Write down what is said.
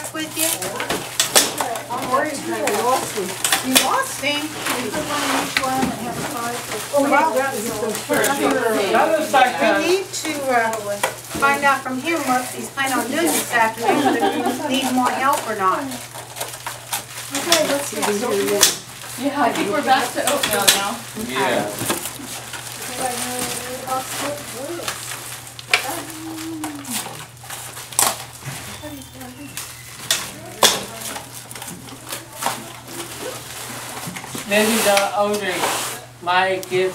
Sept with you? I'm worried that we lost him. You lost him. You put one in each one and have a card. Oh, yeah, that is so We need to find out from him what he's planning on doing this afternoon, whether he needs more help or not. Okay, let's get started. Yeah, I think we're back to oatmeal now. Yeah. Maybe the older my kids